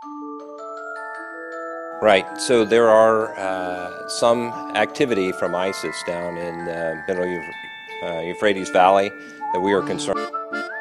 Right. So there are some activity from ISIS down in the middle Euphrates Valley that we are concerned.